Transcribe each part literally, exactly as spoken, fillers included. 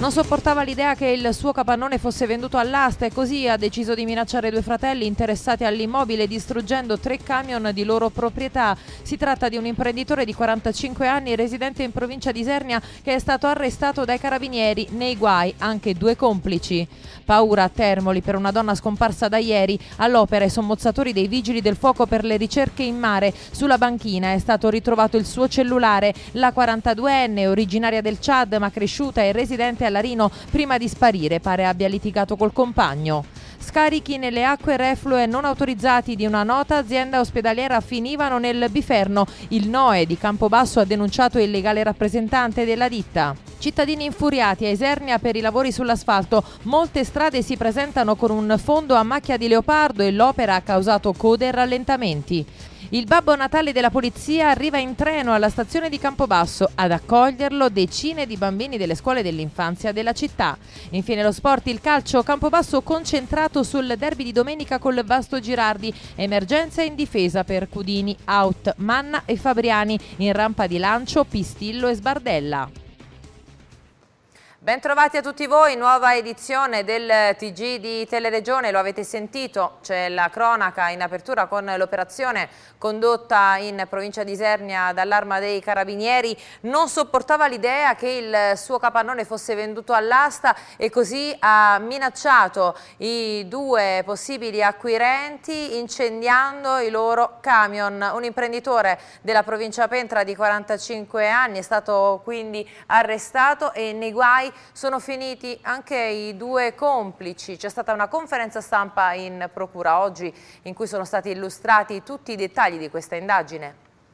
Non sopportava l'idea che il suo capannone fosse venduto all'asta e così ha deciso di minacciare due fratelli interessati all'immobile distruggendo tre camion di loro proprietà. Si tratta di un imprenditore di quarantacinque anni residente in provincia di Isernia che è stato arrestato dai carabinieri. Nei guai anche due complici. Paura a Termoli per una donna scomparsa da ieri. All'opera i sommozzatori dei vigili del fuoco per le ricerche in mare. Sulla banchina è stato ritrovato il suo cellulare. La quarantaduenne, originaria del Chad ma cresciuta e residente a Larino, prima di sparire pare abbia litigato col compagno. Scarichi nelle acque reflue non autorizzati di una nota azienda ospedaliera finivano nel Biferno. Il N O E di Campobasso ha denunciato il legale rappresentante della ditta. Cittadini infuriati a Isernia per i lavori sull'asfalto. Molte strade si presentano con un fondo a macchia di leopardo e l'opera ha causato code e rallentamenti. Il Babbo Natale della Polizia arriva in treno alla stazione di Campobasso. Ad accoglierlo decine di bambini delle scuole dell'infanzia della città. Infine lo sport, il calcio, Campobasso concentrato sul derby di domenica col Vasto Girardi. Emergenza in difesa per Cudini, out, Manna e Fabriani. In rampa di lancio Pistillo e Sbardella. Bentrovati a tutti voi, nuova edizione del T G di Teleregione, lo avete sentito, c'è la cronaca in apertura con l'operazione condotta in provincia di Isernia dall'Arma dei Carabinieri. Non sopportava l'idea che il suo capannone fosse venduto all'asta e così ha minacciato i due possibili acquirenti incendiando i loro camion. Un imprenditore della provincia Pentra di quarantacinque anni è stato quindi arrestato e nei guai sono finiti anche i due complici. C'è stata una conferenza stampa in procura oggi in cui sono stati illustrati tutti i dettagli di questa indagine.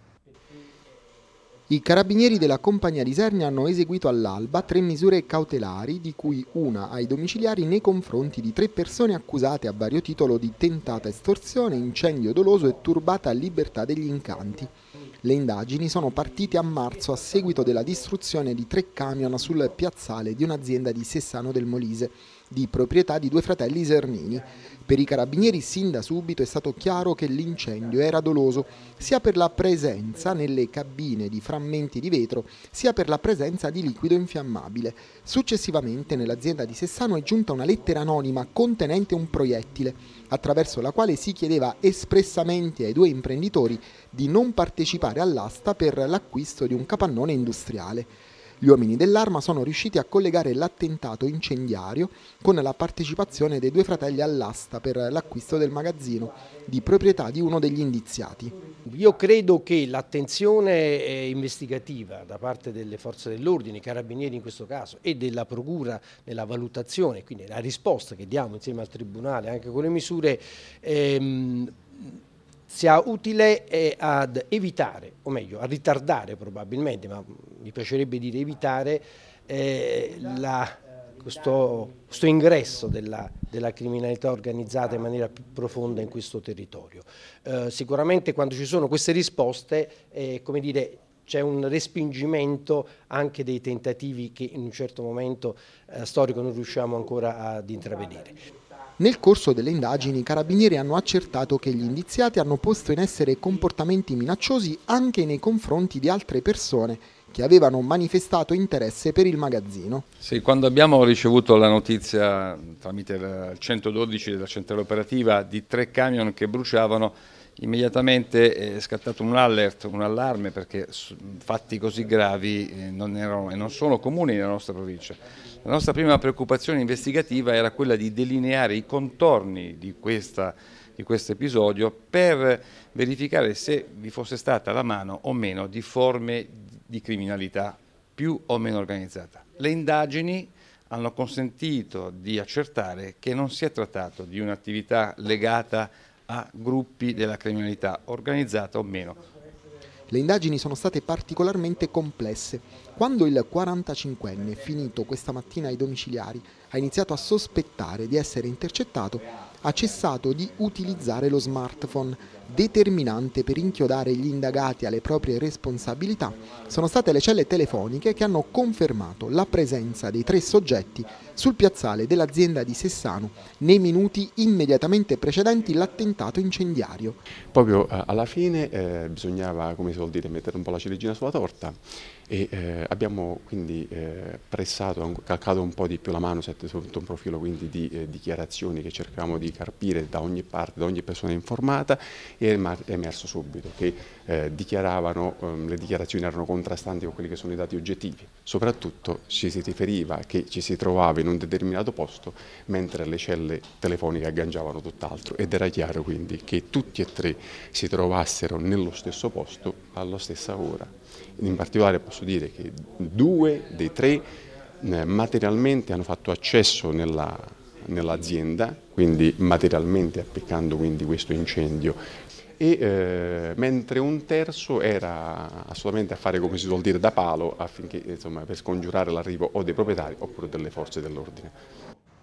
I carabinieri della compagnia di Isernia hanno eseguito all'alba tre misure cautelari, di cui una ai domiciliari nei confronti di tre persone accusate a vario titolo di tentata estorsione, incendio doloso e turbata libertà degli incanti. Le indagini sono partite a marzo a seguito della distruzione di tre camion sul piazzale di un'azienda di Sessano del Molise, di proprietà di due fratelli isernini. Per i carabinieri sin da subito è stato chiaro che l'incendio era doloso, sia per la presenza nelle cabine di frammenti di vetro, sia per la presenza di liquido infiammabile. Successivamente nell'azienda di Sessano è giunta una lettera anonima contenente un proiettile, attraverso la quale si chiedeva espressamente ai due imprenditori di non partecipare all'asta per l'acquisto di un capannone industriale. Gli uomini dell'Arma sono riusciti a collegare l'attentato incendiario con la partecipazione dei due fratelli all'asta per l'acquisto del magazzino, di proprietà di uno degli indiziati. Io credo che l'attenzione investigativa da parte delle forze dell'ordine, i carabinieri in questo caso, e della procura nella valutazione, quindi la risposta che diamo insieme al Tribunale anche con le misure, ehm, sia utile eh, ad evitare, o meglio a ritardare probabilmente, ma mi piacerebbe dire evitare, eh, la, questo, questo ingresso della, della criminalità organizzata in maniera più profonda in questo territorio. Eh, sicuramente quando ci sono queste risposte, eh, come dire, c'è un respingimento anche dei tentativi che in un certo momento eh, storico non riusciamo ancora ad intravedere. Nel corso delle indagini i carabinieri hanno accertato che gli indiziati hanno posto in essere comportamenti minacciosi anche nei confronti di altre persone che avevano manifestato interesse per il magazzino. Sì, quando abbiamo ricevuto la notizia tramite il centododici della centrale operativa di tre camion che bruciavano, immediatamente è scattato un alert, un allarme, perché fatti così gravi non erano e non sono comuni nella nostra provincia. La nostra prima preoccupazione investigativa era quella di delineare i contorni di questa, di questo episodio per verificare se vi fosse stata la mano o meno di forme di criminalità più o meno organizzata. Le indagini hanno consentito di accertare che non si è trattato di un'attività legata a gruppi della criminalità organizzata o meno. Le indagini sono state particolarmente complesse. Quando il quarantacinquenne, finito questa mattina ai domiciliari, ha iniziato a sospettare di essere intercettato, ha cessato di utilizzare lo smartphone. Determinante per inchiodare gli indagati alle proprie responsabilità sono state le celle telefoniche che hanno confermato la presenza dei tre soggetti sul piazzale dell'azienda di Sessano nei minuti immediatamente precedenti l'attentato incendiario. Proprio eh, alla fine eh, bisognava, come si vuol dire, mettere un po' la ciliegina sulla torta e eh, abbiamo quindi eh, pressato, calcato un po' di più la mano sotto un profilo quindi di eh, dichiarazioni che cercavamo di carpire da ogni parte, da ogni persona informata, e è emerso subito che eh, dichiaravano, ehm, le dichiarazioni erano contrastanti con quelli che sono i dati oggettivi. Soprattutto ci si riferiva che ci si trovava in un determinato posto mentre le celle telefoniche agganciavano tutt'altro, ed era chiaro quindi che tutti e tre si trovassero nello stesso posto alla stessa ora. In particolare posso dire che due dei tre eh, materialmente hanno fatto accesso nella, nell'azienda, quindi materialmente appiccando quindi questo incendio, e eh, mentre un terzo era assolutamente a fare, come si suol dire, da palo, affinché, insomma, per scongiurare l'arrivo o dei proprietari oppure delle forze dell'ordine.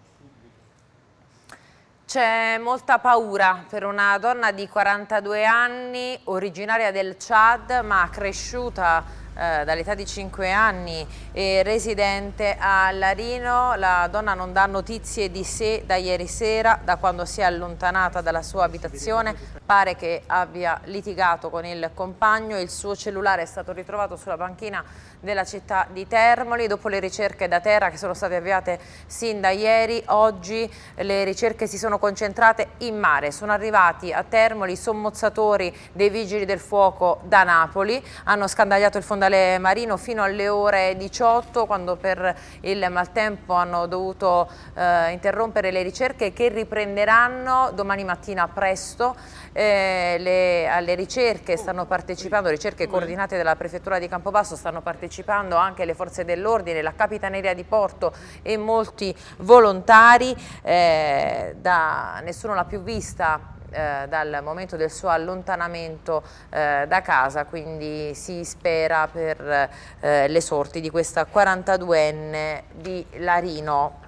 C'è molta paura per una donna di quarantadue anni, originaria del Chad, ma cresciuta eh, dall'età di cinque anni e residente a Larino. La donna non dà notizie di sé da ieri sera, da quando si è allontanata dalla sua abitazione. Pare che abbia litigato con il compagno. Il suo cellulare è stato ritrovato sulla banchina della città di Termoli. Dopo le ricerche da terra che sono state avviate sin da ieri, oggi le ricerche si sono concentrate in mare. Sono arrivati a Termoli sommozzatori dei vigili del fuoco da Napoli, hanno scandagliato il fondale marino fino alle ore diciotto, quando per il maltempo hanno dovuto eh, interrompere le ricerche, che riprenderanno domani mattina presto. Eh, le, alle ricerche stanno partecipando, ricerche coordinate dalla prefettura di Campobasso, stanno partecipando anche le forze dell'ordine, la Capitaneria di Porto e molti volontari. Eh, da, nessuno l'ha più vista eh, dal momento del suo allontanamento eh, da casa, quindi si spera per eh, le sorti di questa quarantaduenne di Larino.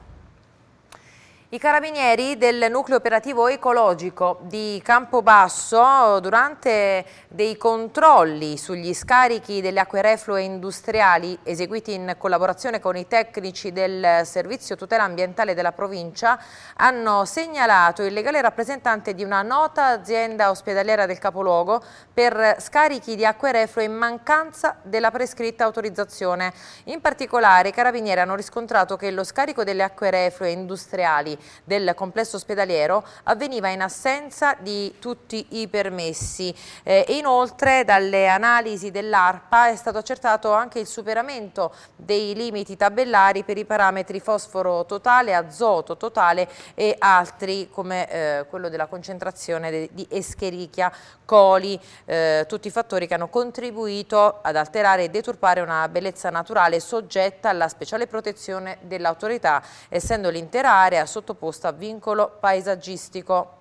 I carabinieri del nucleo operativo ecologico di Campobasso, durante dei controlli sugli scarichi delle acque reflue industriali eseguiti in collaborazione con i tecnici del servizio tutela ambientale della provincia, hanno segnalato il legale rappresentante di una nota azienda ospedaliera del capoluogo per scarichi di acque reflue in mancanza della prescritta autorizzazione. In particolare, i carabinieri hanno riscontrato che lo scarico delle acque reflue industriali del complesso ospedaliero avveniva in assenza di tutti i permessi. Eh, e inoltre dalle analisi dell'ARPA è stato accertato anche il superamento dei limiti tabellari per i parametri fosforo totale, azoto totale e altri, come eh, quello della concentrazione de di Escherichia coli, eh, tutti fattori che hanno contribuito ad alterare e deturpare una bellezza naturale soggetta alla speciale protezione dell'autorità, essendo l'intera area sottoposta a vincolo paesaggistico.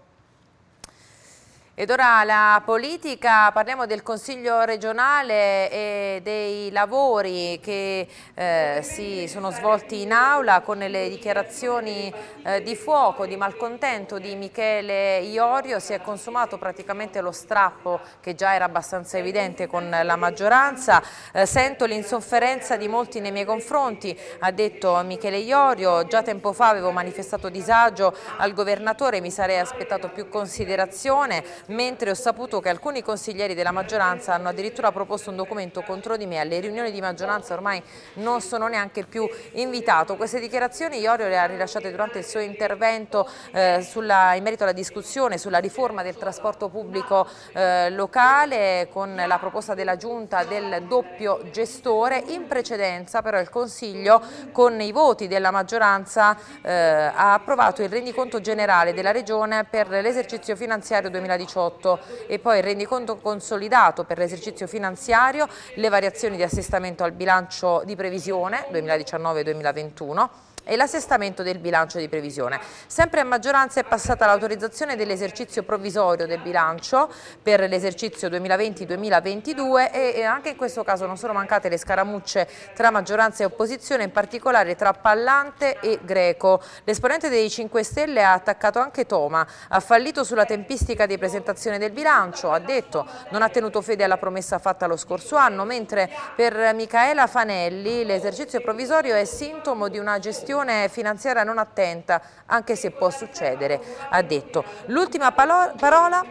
Ed ora la politica, parliamo del Consiglio regionale e dei lavori che eh, si sono svolti in aula con le dichiarazioni eh, di fuoco, di malcontento di Michele Iorio. Si è consumato praticamente lo strappo che già era abbastanza evidente con la maggioranza. Eh, sento l'insofferenza di molti nei miei confronti, ha detto Michele Iorio. Già tempo fa avevo manifestato disagio al governatore, mi sarei aspettato più considerazione, mentre ho saputo che alcuni consiglieri della maggioranza hanno addirittura proposto un documento contro di me. Alle riunioni di maggioranza ormai non sono neanche più invitato. Queste dichiarazioni Iorio le ha rilasciate durante il suo intervento eh, sulla, in merito alla discussione sulla riforma del trasporto pubblico eh, locale, con la proposta della Giunta del doppio gestore. In precedenza però il Consiglio, con i voti della maggioranza, eh, ha approvato il rendiconto generale della Regione per l'esercizio finanziario duemiladiciotto e poi il rendiconto consolidato per l'esercizio finanziario, le variazioni di assestamento al bilancio di previsione duemiladiciannove duemilaventuno e l'assestamento del bilancio di previsione. Sempre a maggioranza è passata l'autorizzazione dell'esercizio provvisorio del bilancio per l'esercizio duemilaventi duemilaventidue e anche in questo caso non sono mancate le scaramucce tra maggioranza e opposizione, in particolare tra Pallante e Greco. L'esponente dei cinque Stelle ha attaccato anche Toma, ha fallito sulla tempistica di presentazione del bilancio, ha detto non ha tenuto fede alla promessa fatta lo scorso anno, mentre per Micaela Fanelli l'esercizio provvisorio è sintomo di una gestione finanziaria non attenta, anche se può succedere, ha detto. L'ultima parola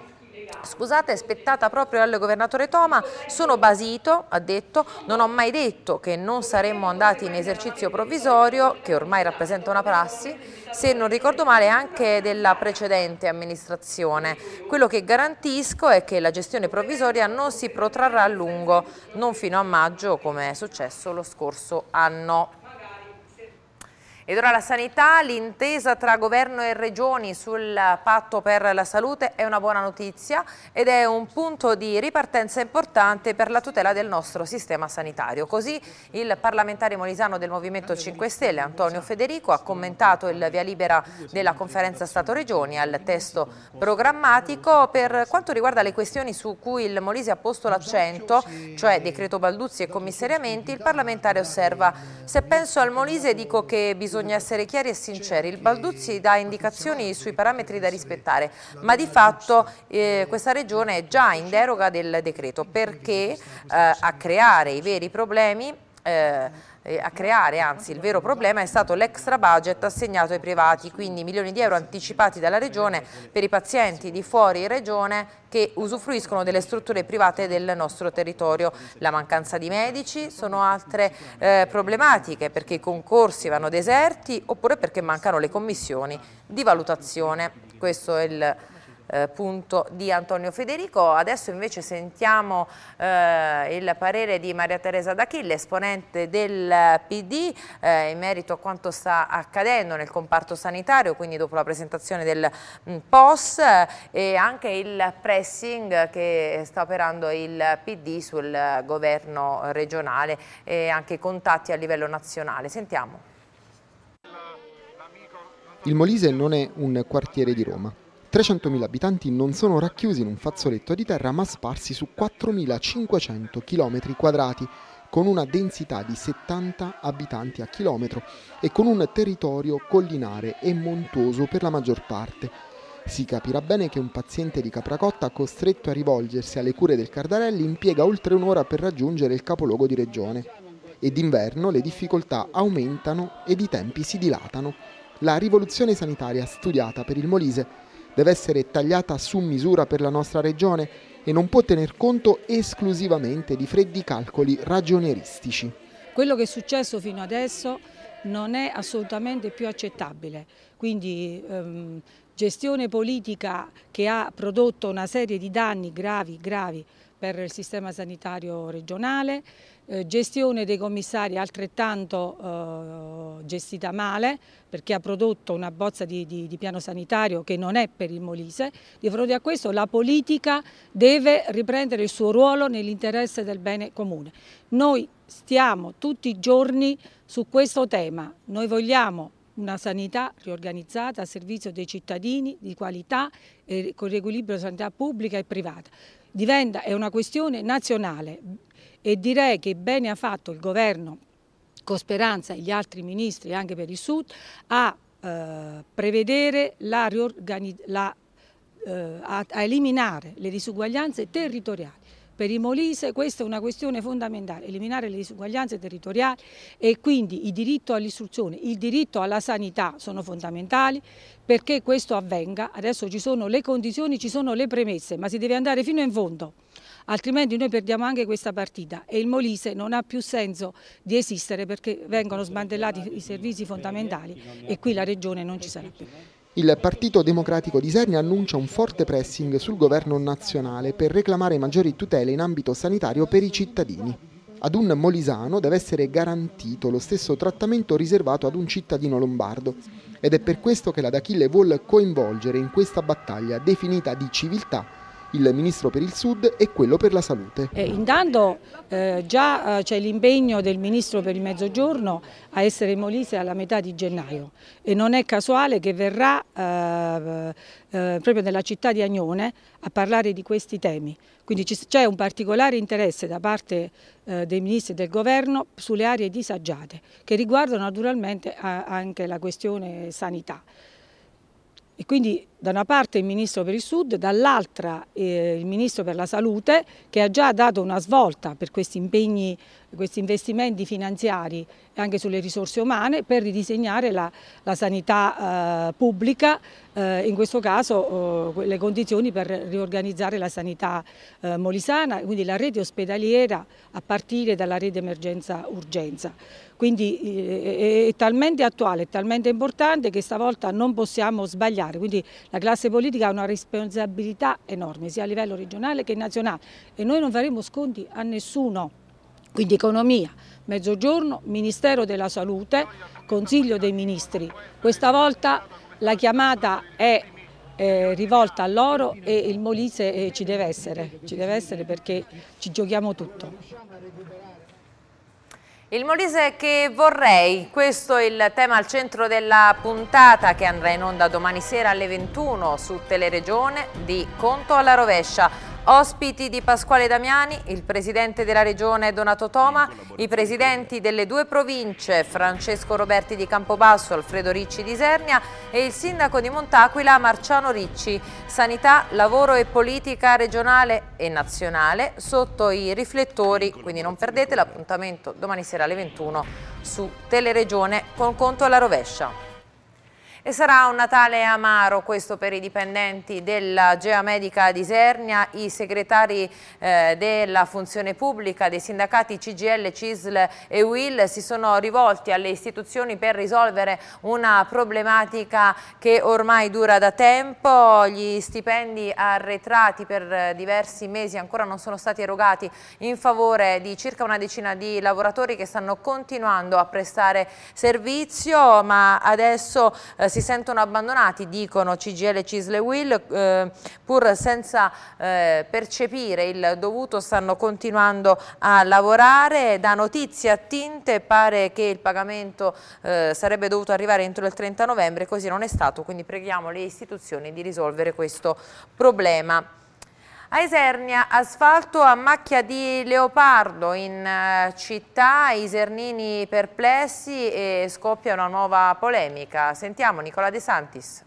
Scusate, è spettata proprio al governatore Toma. Sono basito, ha detto, non ho mai detto che non saremmo andati in esercizio provvisorio, che ormai rappresenta una prassi, se non ricordo male anche della precedente amministrazione. Quello che garantisco è che la gestione provvisoria non si protrarrà a lungo, non fino a maggio come è successo lo scorso anno. Ed ora la sanità, l'intesa tra governo e regioni sul patto per la salute è una buona notizia ed è un punto di ripartenza importante per la tutela del nostro sistema sanitario. Così il parlamentare molisano del Movimento cinque Stelle, Antonio Federico, ha commentato il via libera della conferenza Stato-Regioni al testo programmatico. Per quanto riguarda le questioni su cui il Molise ha posto l'accento, cioè decreto Balduzzi e commissariamenti, il parlamentare osserva: se penso al Molise dico che bisogna Bisogna essere chiari e sinceri. Il Balduzzi dà indicazioni sui parametri da rispettare, ma di fatto eh, questa regione è già in deroga del decreto, perché eh, a creare i veri problemi eh, a creare anzi il vero problema è stato l'extra budget assegnato ai privati, quindi milioni di euro anticipati dalla regione per i pazienti di fuori regione che usufruiscono delle strutture private del nostro territorio. La mancanza di medici, sono altre eh, problematiche, perché i concorsi vanno deserti oppure perché mancano le commissioni di valutazione. Questo è il Eh, punto di Antonio Federico. Adesso invece sentiamo eh, il parere di Maria Teresa D'Achille, esponente del P D, eh, in merito a quanto sta accadendo nel comparto sanitario, quindi dopo la presentazione del mh, P O S eh, e anche il pressing che sta operando il P D sul governo regionale e anche i contatti a livello nazionale. Sentiamo. Il Molise non è un quartiere di Roma. trecentomila abitanti non sono racchiusi in un fazzoletto di terra ma sparsi su quattromilacinquecento chilometri quadrati, con una densità di settanta abitanti a chilometro e con un territorio collinare e montuoso per la maggior parte. Si capirà bene che un paziente di Capracotta costretto a rivolgersi alle cure del Cardarelli impiega oltre un'ora per raggiungere il capoluogo di regione. E d'inverno le difficoltà aumentano ed i tempi si dilatano. La rivoluzione sanitaria studiata per il Molise deve essere tagliata su misura per la nostra regione e non può tener conto esclusivamente di freddi calcoli ragionieristici. Quello che è successo fino adesso non è assolutamente più accettabile, quindi ehm, gestione politica che ha prodotto una serie di danni gravi, gravi per il sistema sanitario regionale, eh, gestione dei commissari altrettanto eh, gestita male, perché ha prodotto una bozza di, di, di piano sanitario che non è per il Molise. Di fronte a questo la politica deve riprendere il suo ruolo nell'interesse del bene comune. Noi stiamo tutti i giorni su questo tema, noi vogliamo una sanità riorganizzata a servizio dei cittadini, di qualità, e con riequilibrio tra sanità pubblica e privata. Diventa, è una questione nazionale e direi che bene ha fatto il governo con Speranza e gli altri ministri anche per il Sud a eh, prevedere la, la eh, a, a eliminare le disuguaglianze territoriali. Per il Molise questa è una questione fondamentale, eliminare le disuguaglianze territoriali e quindi il diritto all'istruzione, il diritto alla sanità sono fondamentali. Perché questo avvenga, adesso ci sono le condizioni, ci sono le premesse, ma si deve andare fino in fondo, altrimenti noi perdiamo anche questa partita e il Molise non ha più senso di esistere perché vengono smantellati i servizi fondamentali e qui la regione non ci sarà più. Il Partito Democratico di Isernia annuncia un forte pressing sul governo nazionale per reclamare maggiori tutele in ambito sanitario per i cittadini. Ad un molisano deve essere garantito lo stesso trattamento riservato ad un cittadino lombardo ed è per questo che la D'Achille vuole coinvolgere in questa battaglia definita di civiltà il Ministro per il Sud e quello per la Salute. Eh, intanto eh, già eh, c'è l'impegno del Ministro per il Mezzogiorno a essere in Molise alla metà di gennaio e non è casuale che verrà eh, eh, proprio nella città di Agnone a parlare di questi temi. Quindi c'è un particolare interesse da parte eh, dei ministri del governo sulle aree disagiate che riguardano naturalmente a, anche la questione sanità. E quindi da una parte il Ministro per il Sud, dall'altra eh, il Ministro per la Salute, che ha già dato una svolta per questi impegni, questi investimenti finanziari e anche sulle risorse umane per ridisegnare la, la sanità eh, pubblica, eh, in questo caso eh, le condizioni per riorganizzare la sanità eh, molisana, quindi la rete ospedaliera a partire dalla rete emergenza-urgenza. Quindi eh, è, è talmente attuale, è talmente importante che stavolta non possiamo sbagliare, quindi la classe politica ha una responsabilità enorme sia a livello regionale che nazionale e noi non faremo sconti a nessuno. Quindi economia, mezzogiorno, Ministero della Salute, Consiglio dei Ministri. Questa volta la chiamata è eh, rivolta a loro e il Molise eh, ci deve essere, ci deve essere perché ci giochiamo tutto. Il Molise che vorrei, questo è il tema al centro della puntata che andrà in onda domani sera alle ventuno su Teleregione di Conto alla rovescia. Ospiti di Pasquale Damiani, il presidente della regione Donato Toma, i presidenti delle due province Francesco Roberti di Campobasso, Alfredo Ricci di Isernia e il sindaco di Montaquila Marciano Ricci. Sanità, lavoro e politica regionale e nazionale sotto i riflettori, quindi non perdete l'appuntamento domani sera alle ventuno su Teleregione con Conto alla rovescia. E sarà un Natale amaro questo per i dipendenti della Gea Medica di Isernia, i segretari eh, della funzione pubblica, dei sindacati C G I L, C I S L e U I L si sono rivolti alle istituzioni per risolvere una problematica che ormai dura da tempo. Gli stipendi arretrati per diversi mesi ancora non sono stati erogati in favore di circa una decina di lavoratori che stanno continuando a prestare servizio, ma adesso eh, si sentono abbandonati, dicono C G I L, C I S L e U I L, eh, pur senza eh, percepire il dovuto stanno continuando a lavorare. Da notizie attinte pare che il pagamento eh, sarebbe dovuto arrivare entro il trenta novembre, così non è stato, quindi preghiamo le istituzioni di risolvere questo problema. A Isernia, asfalto a macchia di leopardo in uh, città, isernini perplessi e scoppia una nuova polemica. Sentiamo Nicola De Santis.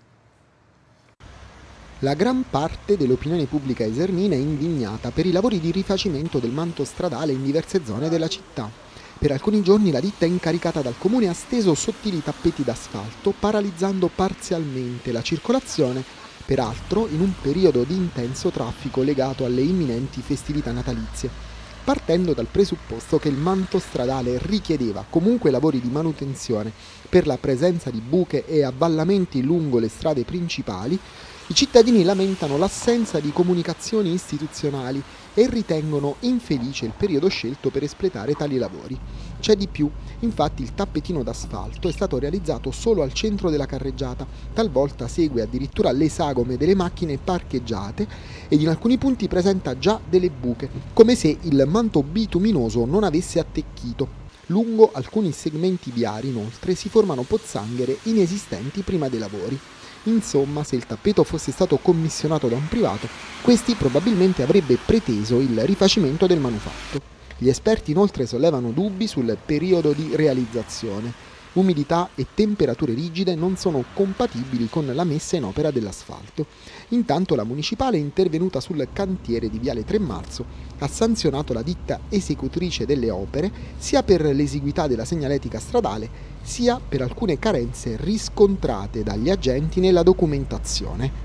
La gran parte dell'opinione pubblica isernina è indignata per i lavori di rifacimento del manto stradale in diverse zone della città. Per alcuni giorni la ditta incaricata dal comune ha steso sottili tappeti d'asfalto, paralizzando parzialmente la circolazione, peraltro in un periodo di intenso traffico legato alle imminenti festività natalizie, partendo dal presupposto che il manto stradale richiedeva comunque lavori di manutenzione per la presenza di buche e avvallamenti lungo le strade principali. I cittadini lamentano l'assenza di comunicazioni istituzionali e ritengono infelice il periodo scelto per espletare tali lavori. C'è di più, infatti il tappetino d'asfalto è stato realizzato solo al centro della carreggiata, talvolta segue addirittura le sagome delle macchine parcheggiate ed in alcuni punti presenta già delle buche, come se il manto bituminoso non avesse attecchito. Lungo alcuni segmenti viari, inoltre, si formano pozzanghere inesistenti prima dei lavori. Insomma, se il tappeto fosse stato commissionato da un privato, questi probabilmente avrebbe preteso il rifacimento del manufatto. Gli esperti inoltre sollevano dubbi sul periodo di realizzazione. Umidità e temperature rigide non sono compatibili con la messa in opera dell'asfalto. Intanto la municipale è intervenuta sul cantiere di Viale tre Marzo, ha sanzionato la ditta esecutrice delle opere sia per l'esiguità della segnaletica stradale sia per alcune carenze riscontrate dagli agenti nella documentazione.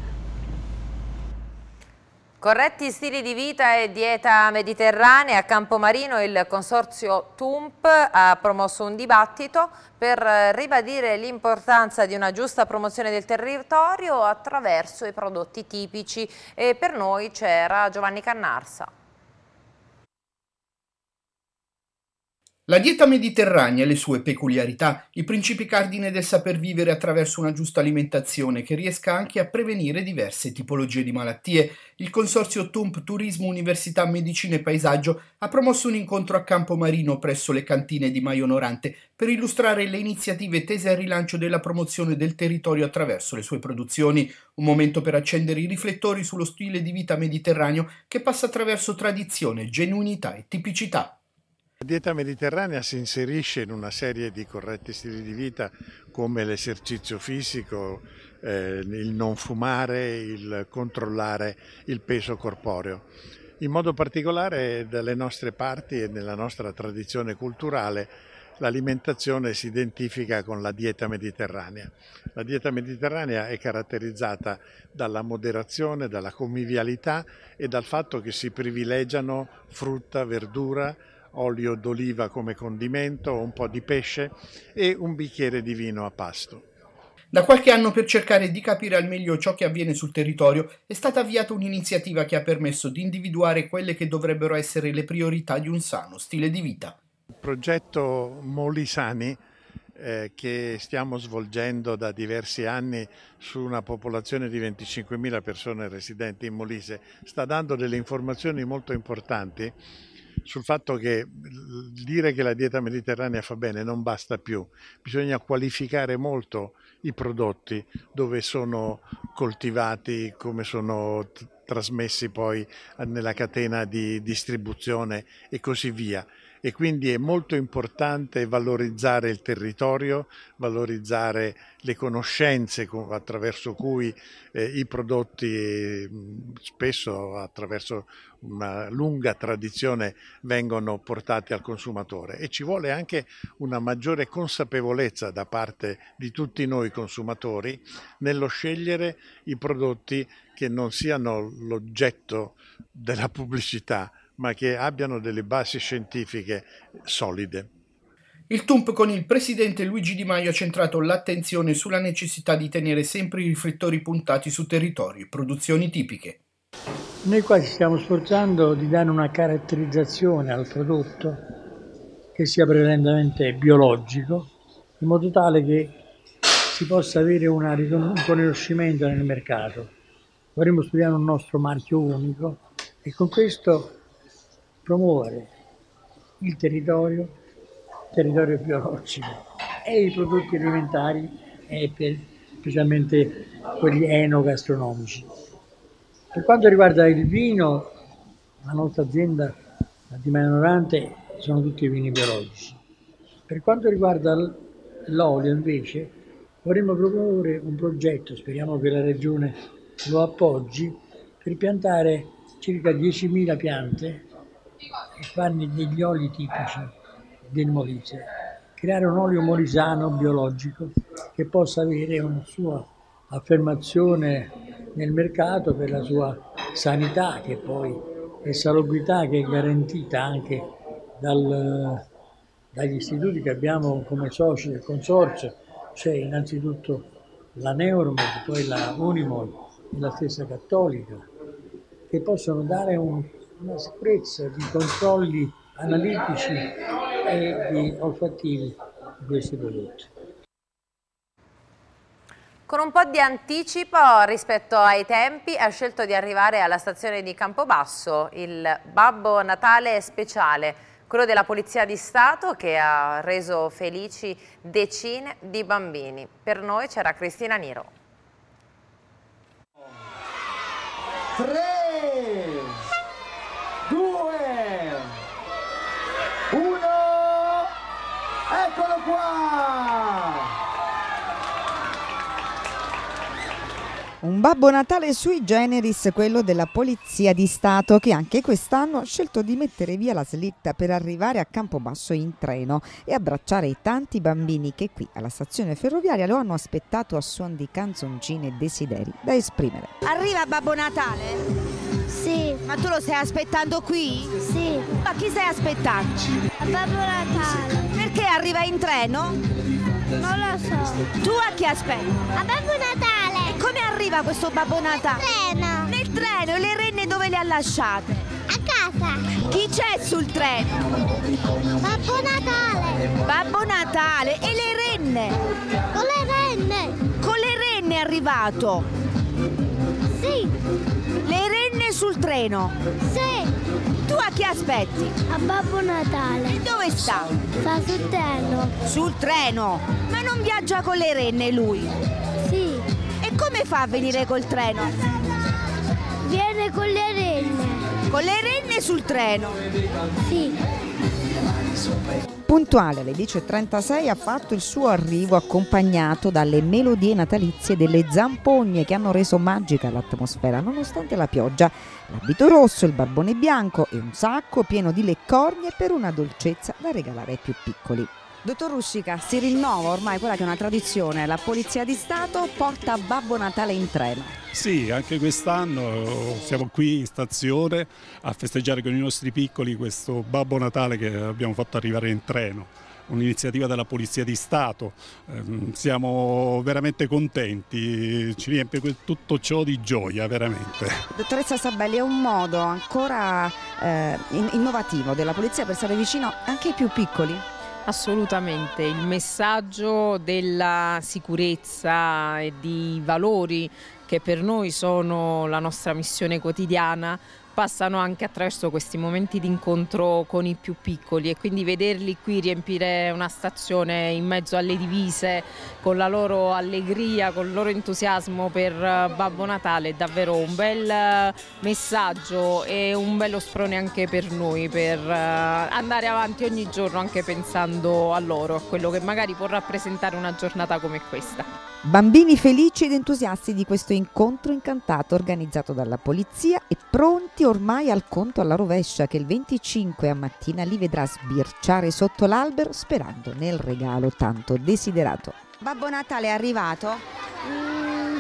Corretti stili di vita e dieta mediterranea. A Campomarino il consorzio T U M P ha promosso un dibattito per ribadire l'importanza di una giusta promozione del territorio attraverso i prodotti tipici, e per noi c'era Giovanni Cannarsa. La dieta mediterranea e le sue peculiarità, i principi cardine del saper vivere attraverso una giusta alimentazione che riesca anche a prevenire diverse tipologie di malattie. Il consorzio T U M P Turismo Università Medicina e Paesaggio ha promosso un incontro a Campomarino presso le cantine di Maio Onorante per illustrare le iniziative tese al rilancio della promozione del territorio attraverso le sue produzioni. Un momento per accendere i riflettori sullo stile di vita mediterraneo che passa attraverso tradizione, genuinità e tipicità. La dieta mediterranea si inserisce in una serie di corretti stili di vita come l'esercizio fisico, eh, il non fumare, il controllare il peso corporeo. In modo particolare dalle nostre parti e nella nostra tradizione culturale l'alimentazione si identifica con la dieta mediterranea. La dieta mediterranea è caratterizzata dalla moderazione, dalla convivialità e dal fatto che si privilegiano frutta, verdura, olio d'oliva come condimento, un po' di pesce e un bicchiere di vino a pasto. Da qualche anno, per cercare di capire al meglio ciò che avviene sul territorio, è stata avviata un'iniziativa che ha permesso di individuare quelle che dovrebbero essere le priorità di un sano stile di vita. Il progetto Molisani eh, che stiamo svolgendo da diversi anni su una popolazione di venticinquemila persone residenti in Molise sta dando delle informazioni molto importanti sul fatto che dire che la dieta mediterranea fa bene non basta più, bisogna qualificare molto i prodotti, dove sono coltivati, come sono trasmessi poi nella catena di distribuzione e così via. E quindi è molto importante valorizzare il territorio, valorizzare le conoscenze attraverso cui eh, i prodotti, spesso attraverso una lunga tradizione, vengono portati al consumatore. E ci vuole anche una maggiore consapevolezza da parte di tutti noi consumatori nello scegliere i prodotti che non siano l'oggetto della pubblicità, ma che abbiano delle basi scientifiche solide. Il T U M P con il presidente Luigi Di Maio ha centrato l'attenzione sulla necessità di tenere sempre i riflettori puntati su territori e produzioni tipiche. Noi qua ci stiamo sforzando di dare una caratterizzazione al prodotto che sia prevalentemente biologico, in modo tale che si possa avere una, un riconoscimento nel mercato. Vorremmo studiare un nostro marchio unico e con questo promuovere il territorio, il territorio biologico e i prodotti alimentari, e per, specialmente quelli enogastronomici. Per quanto riguarda il vino, la nostra azienda, la Di Maio Norante, sono tutti vini biologici. Per quanto riguarda l'olio invece, vorremmo promuovere un progetto, speriamo che la Regione lo appoggi, per piantare circa diecimila piante e farne degli oli tipici del Molise, creare un olio molisano biologico che possa avere una sua affermazione nel mercato per la sua sanità, che poi è salubrità che è garantita anche dal, dagli istituti che abbiamo come soci del consorzio. C'è innanzitutto la Neuromed, poi la Unimol e la stessa Cattolica, che possono dare un una sicurezza di controlli analitici e di olfattivi di questi prodotti. Con un po' di anticipo rispetto ai tempi ha scelto di arrivare alla stazione di Campobasso il Babbo Natale speciale, quello della Polizia di Stato, che ha reso felici decine di bambini. Per noi c'era Cristina Niro. Tre, due, uno, eccolo qua! Un Babbo Natale sui generis, quello della Polizia di Stato, che anche quest'anno ha scelto di mettere via la slitta per arrivare a Campobasso in treno e abbracciare i tanti bambini che qui alla stazione ferroviaria lo hanno aspettato a suon di canzoncine e desideri da esprimere. Arriva Babbo Natale? Sì. Ma tu lo stai aspettando qui? Sì. Ma chi stai aspettando? Babbo Natale. Perché arriva in treno? Non lo so. Tu a chi aspetti? A Babbo Natale. E come arriva questo Babbo Natale? Nel treno. Nel treno, e le renne dove le ha lasciate? A casa. Chi c'è sul treno? Babbo Natale. Babbo Natale. E le renne? Con le renne. Con le renne è arrivato? Sì. Le renne sul treno? Sì. Tu a chi aspetti? A Babbo Natale. E dove sta? Sta sul treno. Sul treno? Ma non viaggia con le renne lui? Sì. E come fa a venire col treno? Viene con le renne. Con le renne sul treno? Sì. Puntuale alle dieci e trentasei ha fatto il suo arrivo accompagnato dalle melodie natalizie delle zampogne che hanno reso magica l'atmosfera nonostante la pioggia. L'abito rosso, il barbone bianco e un sacco pieno di leccornie per una dolcezza da regalare ai più piccoli. Dottor Ruscica, si rinnova ormai quella che è una tradizione, la Polizia di Stato porta Babbo Natale in treno. Sì, anche quest'anno siamo qui in stazione a festeggiare con i nostri piccoli questo Babbo Natale che abbiamo fatto arrivare in treno, un'iniziativa della Polizia di Stato. Siamo veramente contenti, ci riempie tutto ciò di gioia, veramente. Dottoressa Sabelli, è un modo ancora eh, innovativo della Polizia per stare vicino anche ai più piccoli? Assolutamente, il messaggio della sicurezza e di valori che per noi sono la nostra missione quotidiana passano anche attraverso questi momenti di incontro con i più piccoli, e quindi vederli qui riempire una stazione in mezzo alle divise con la loro allegria, con il loro entusiasmo per Babbo Natale è davvero un bel messaggio e un bello sprone anche per noi, per andare avanti ogni giorno anche pensando a loro, a quello che magari può rappresentare una giornata come questa. Bambini felici ed entusiasti di questo incontro incantato organizzato dalla polizia e pronti ormai al conto alla rovescia che il venticinque a mattina li vedrà sbirciare sotto l'albero sperando nel regalo tanto desiderato. Babbo Natale è arrivato? Mm,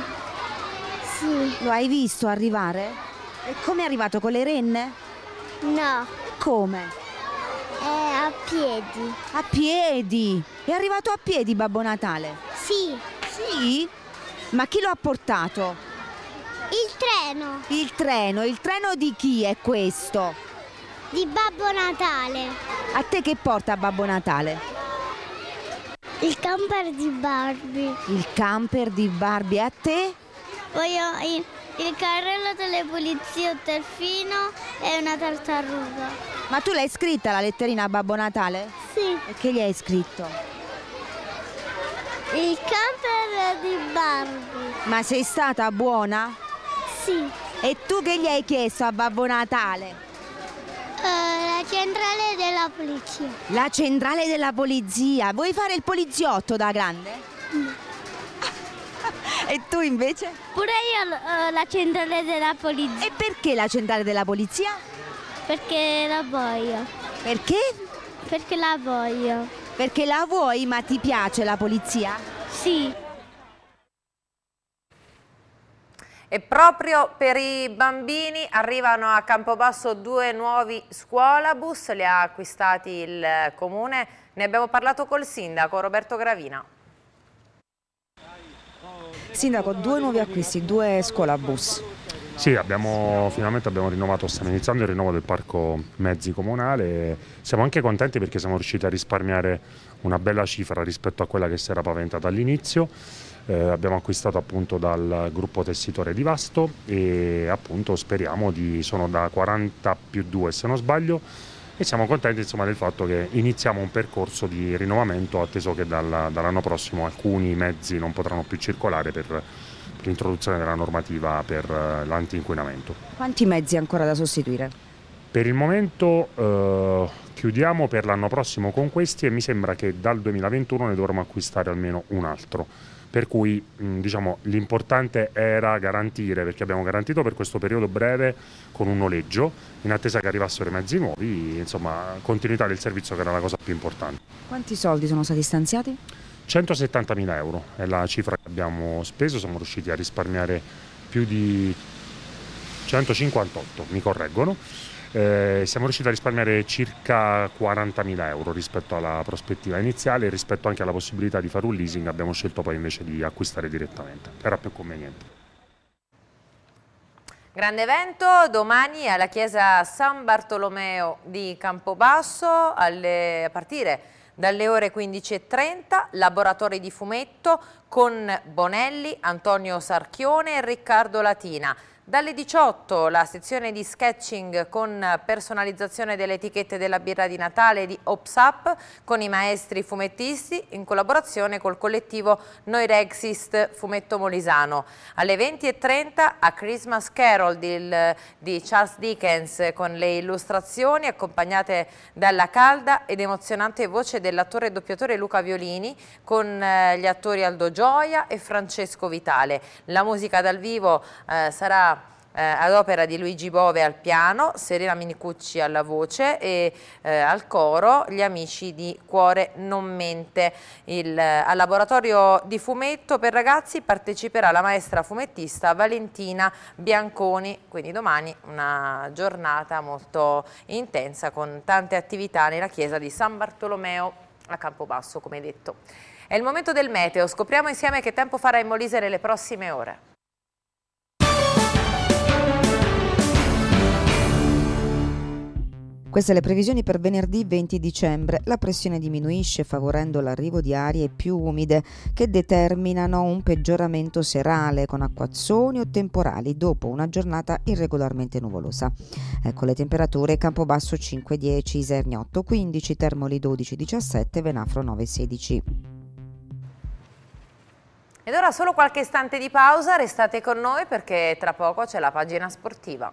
sì. Lo hai visto arrivare? E come è arrivato, con le renne? No. Come? È a piedi. A piedi? È arrivato a piedi Babbo Natale? Sì. Sì? Ma chi lo ha portato? Il treno. Il treno? Il treno di chi è questo? Di Babbo Natale. A te che porta Babbo Natale? Il camper di Barbie. Il camper di Barbie. A te? Voglio il, il carrello delle pulizie, un delfino e una tartaruga. Ma tu l'hai scritta la letterina a Babbo Natale? Sì. E che gli hai scritto? Il camper di Barbie. Ma sei stata buona? Sì. E tu che gli hai chiesto a Babbo Natale? Uh, la centrale della polizia. La centrale della polizia. Vuoi fare il poliziotto da grande? Mm. E tu invece? Pure io uh, la centrale della polizia. E perché la centrale della polizia? Perché la voglio. Perché? Perché la voglio. Perché la vuoi, ma ti piace la polizia? Sì. E proprio per i bambini arrivano a Campobasso due nuovi scuolabus, li ha acquistati il comune. Ne abbiamo parlato col sindaco Roberto Gravina. Sindaco, due nuovi acquisti, due scuolabus. Sì, abbiamo, finalmente abbiamo rinnovato, stiamo iniziando il rinnovo del parco mezzi comunale. Siamo anche contenti perché siamo riusciti a risparmiare una bella cifra rispetto a quella che si era paventata all'inizio. Eh, abbiamo acquistato appunto dal gruppo tessitore di Vasto e appunto speriamo di, sono da quaranta più due se non sbaglio, e siamo contenti insomma del fatto che iniziamo un percorso di rinnovamento, atteso che dal, dall'anno prossimo alcuni mezzi non potranno più circolare per l'introduzione della normativa per l'anti-inquinamento. Quanti mezzi ancora da sostituire? Per il momento eh, chiudiamo per l'anno prossimo con questi e mi sembra che dal duemilaventuno ne dovremo acquistare almeno un altro. Per cui mh, diciamo, l'importante era garantire, perché abbiamo garantito per questo periodo breve con un noleggio, in attesa che arrivassero i mezzi nuovi, insomma continuità del servizio che era la cosa più importante. Quanti soldi sono stati stanziati? centosettantamila euro è la cifra che abbiamo speso, siamo riusciti a risparmiare più di centocinquantotto, mi correggono, eh, siamo riusciti a risparmiare circa quarantamila euro rispetto alla prospettiva iniziale, e rispetto anche alla possibilità di fare un leasing abbiamo scelto poi invece di acquistare direttamente, era più conveniente. Grande evento domani alla chiesa San Bartolomeo di Campobasso alle, a partire dalle ore quindici e trenta, laboratori di fumetto con Bonelli, Antonio Sarchione e Riccardo Latina. Dalle diciotto la sezione di sketching con personalizzazione delle etichette della birra di Natale di Ops Up con i maestri fumettisti in collaborazione col collettivo Noi Rexist Fumetto Molisano. Alle venti e trenta A Christmas Carol di, di Charles Dickens con le illustrazioni accompagnate dalla calda ed emozionante voce dell'attore e doppiatore Luca Violini con eh, gli attori Aldo Gioia e Francesco Vitale. La musica dal vivo eh, sarà Eh, ad opera di Luigi Bove al piano, Serena Minicucci alla voce e eh, al coro gli amici di Cuore Non Mente. Il, eh, al laboratorio di fumetto per ragazzi parteciperà la maestra fumettista Valentina Bianconi, quindi domani una giornata molto intensa con tante attività nella chiesa di San Bartolomeo a Campobasso, come detto. È il momento del meteo, scopriamo insieme che tempo farà in Molise nelle prossime ore. Queste le previsioni per venerdì venti dicembre. La pressione diminuisce favorendo l'arrivo di arie più umide che determinano un peggioramento serale con acquazzoni o temporali dopo una giornata irregolarmente nuvolosa. Ecco le temperature: Campobasso cinque dieci, Isernia otto quindici, Termoli dodici diciassette, Venafro nove sedici. Ed ora solo qualche istante di pausa, restate con noi perché tra poco c'è la pagina sportiva.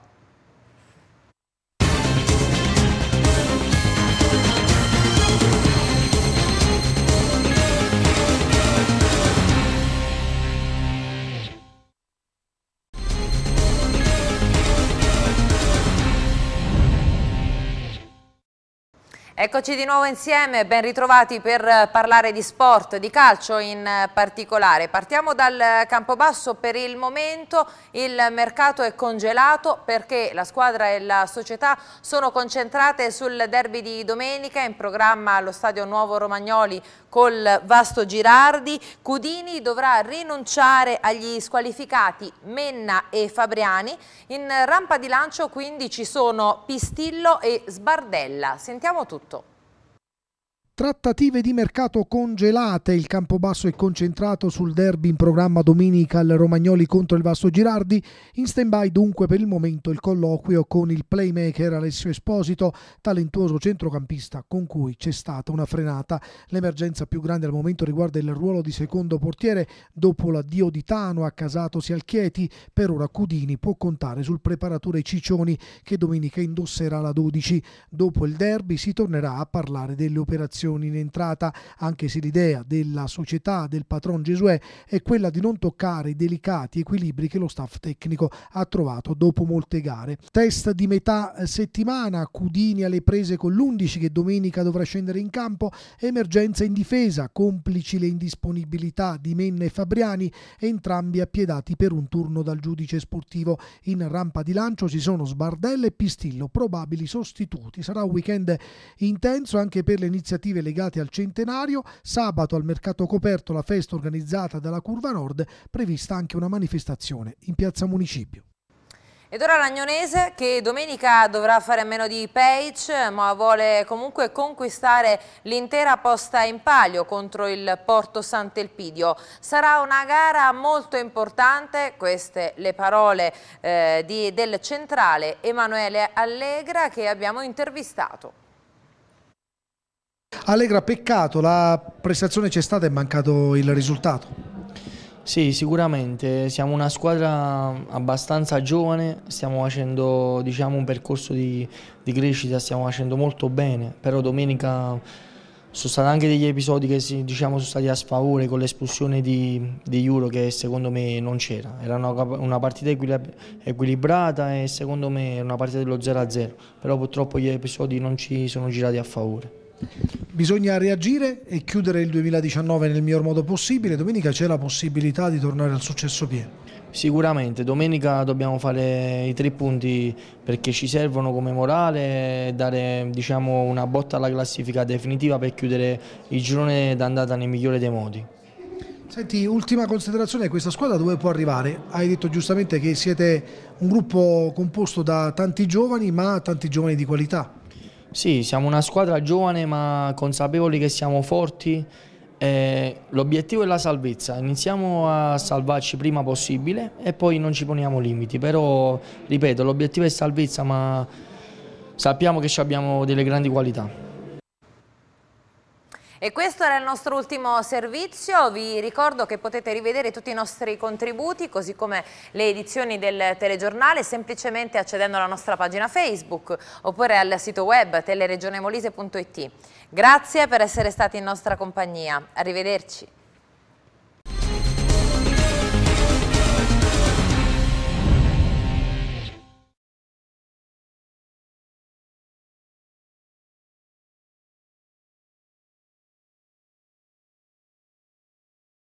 Eccoci di nuovo insieme, ben ritrovati per parlare di sport, di calcio in particolare. Partiamo dal Campobasso. Per il momento il mercato è congelato perché la squadra e la società sono concentrate sul derby di domenica in programma allo stadio Nuovo Romagnoli col Vasto Girardi. Cudini dovrà rinunciare agli squalificati Menna e Fabriani. In rampa di lancio quindi ci sono Pistillo e Sbardella. Sentiamo tutto. Trattative di mercato congelate, il Campobasso è concentrato sul derby in programma domenica al Romagnoli contro il Vasto Girardi. In stand-by dunque per il momento il colloquio con il playmaker Alessio Esposito, talentuoso centrocampista con cui c'è stata una frenata. L'emergenza più grande al momento riguarda il ruolo di secondo portiere dopo l'addio di Tano accasatosi al Chieti. Per ora Cudini può contare sul preparatore Ciccioni che domenica indosserà la dodici. Dopo il derby si tornerà a parlare delle operazioni in entrata, anche se l'idea della società del patron Gesuè è quella di non toccare i delicati equilibri che lo staff tecnico ha trovato dopo molte gare. Test di metà settimana, Cudini alle prese con l'undici che domenica dovrà scendere in campo, emergenza in difesa, complici le indisponibilità di Menna e Fabriani, entrambi appiedati per un turno dal giudice sportivo. In rampa di lancio ci sono Sbardella e Pistillo, probabili sostituti. Sarà un weekend intenso anche per le iniziative legate al centenario. Sabato al mercato coperto la festa organizzata dalla Curva Nord, prevista anche una manifestazione in piazza Municipio. Ed ora l'Agnonese che domenica dovrà fare a meno di Page, ma vuole comunque conquistare l'intera posta in palio contro il Porto Sant'Elpidio. Sarà una gara molto importante, queste le parole eh, di, del centrale Emanuele Allegra che abbiamo intervistato. Allegra, peccato, la prestazione c'è stata e è mancato il risultato. Sì, sicuramente, siamo una squadra abbastanza giovane, stiamo facendo diciamo, un percorso di, di crescita, stiamo facendo molto bene, però domenica sono stati anche degli episodi che si, diciamo, sono stati a sfavore con l'espulsione di, di Euro che secondo me non c'era, era una, una partita equilibrata e secondo me era una partita dello zero a zero, però purtroppo gli episodi non ci sono girati a favore. Bisogna reagire e chiudere il duemiladiciannove nel miglior modo possibile. Domenica c'è la possibilità di tornare al successo pieno. Sicuramente, domenica dobbiamo fare i tre punti perché ci servono come morale e dare diciamo, una botta alla classifica definitiva per chiudere il girone d'andata nel migliore dei modi. Senti, ultima considerazione, questa squadra dove può arrivare? Hai detto giustamente che siete un gruppo composto da tanti giovani, ma tanti giovani di qualità. Sì, siamo una squadra giovane ma consapevoli che siamo forti Eh, l'obiettivo è la salvezza, iniziamo a salvarci prima possibile e poi non ci poniamo limiti, però ripeto, l'obiettivo è salvezza, ma sappiamo che abbiamo delle grandi qualità. E questo era il nostro ultimo servizio. Vi ricordo che potete rivedere tutti i nostri contributi, così come le edizioni del telegiornale, semplicemente accedendo alla nostra pagina Facebook oppure al sito web teleregionemolise punto it. Grazie per essere stati in nostra compagnia. Arrivederci.